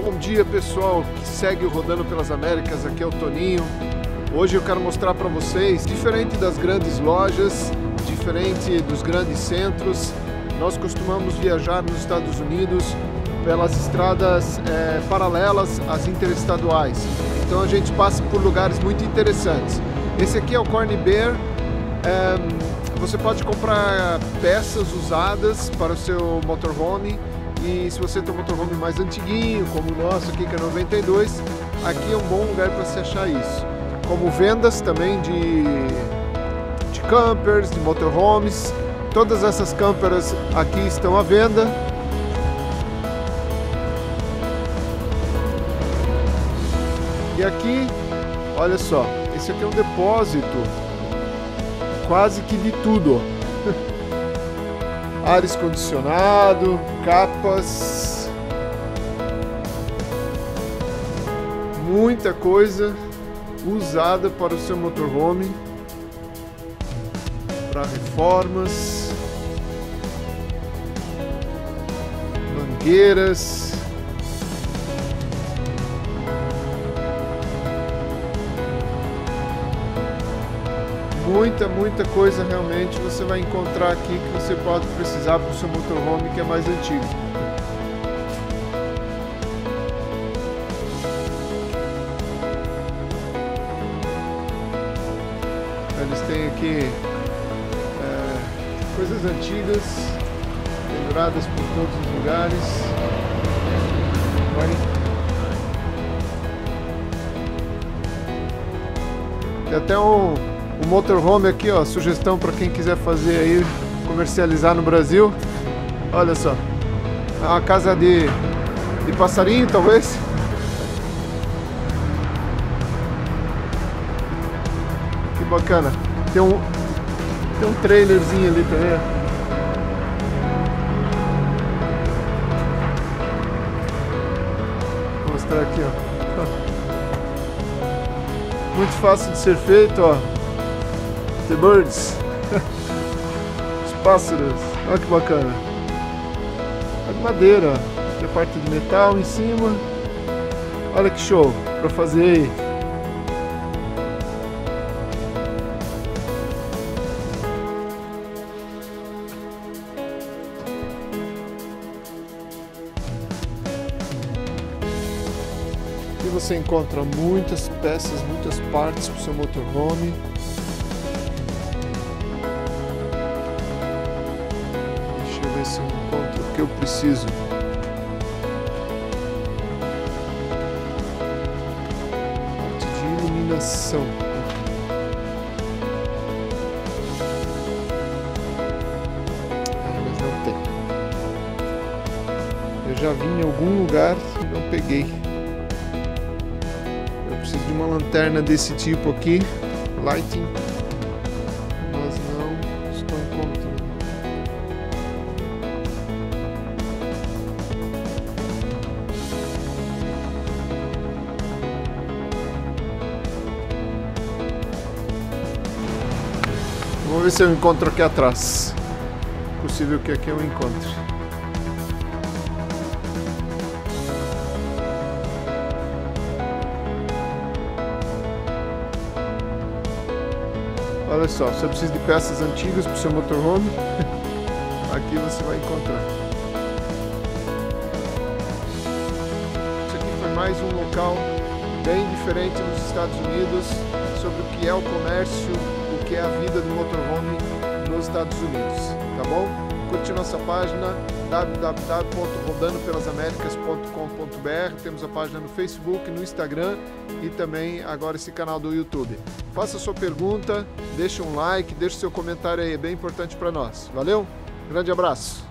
Bom dia, pessoal que segue o Rodando pelas Américas, aqui é o Toninho. Hoje eu quero mostrar para vocês, diferente das grandes lojas, diferente dos grandes centros, nós costumamos viajar nos Estados Unidos pelas estradas paralelas às interestaduais. Então a gente passa por lugares muito interessantes. Esse aqui é o Corn Bear. Você pode comprar peças usadas para o seu motorhome. E se você tem um motorhome mais antiguinho, como o nosso aqui, que é 92, aqui é um bom lugar para se achar isso. Como vendas também de campers, de motorhomes. Todas essas campers aqui estão à venda. E aqui, olha só, esse aqui é um depósito quase que de tudo. Ar condicionado, capas, muita coisa usada para o seu motorhome, para reformas, mangueiras, muita coisa realmente você vai encontrar aqui que você pode precisar para o seu motorhome que é mais antigo. Eles têm aqui coisas antigas penduradas por todos os lugares. Tem até um motorhome aqui, ó, sugestão para quem quiser fazer aí, comercializar no Brasil. Olha só, é uma casa de passarinho, talvez. Que bacana. Tem um trailerzinho ali também. Vou mostrar aqui, ó. Muito fácil de ser feito, ó. The birds. Os pássaros. Olha que bacana. É de madeira. Tem a parte de metal em cima. Olha que show para fazer aí. Aqui você encontra muitas peças, muitas partes para o seu motorhome. Se eu encontro o que eu preciso. Parte de iluminação. Mas não tem. Eu já vi em algum lugar e não peguei. Eu preciso de uma lanterna desse tipo aqui, lighting, mas não estou encontrando. Vamos ver se eu encontro aqui atrás. Possível que aqui eu encontre. Olha só, se eu preciso de peças antigas para o seu motorhome, aqui você vai encontrar. Isso aqui foi mais um local bem diferente nos Estados Unidos sobre o que é o comércio, que é a vida do motorhome nos Estados Unidos, tá bom? Curte nossa página www.rodandopelasaméricas.com.br. Temos a página no Facebook, no Instagram e também agora esse canal do YouTube. Faça sua pergunta, deixa um like, deixa seu comentário aí, é bem importante para nós. Valeu? Grande abraço!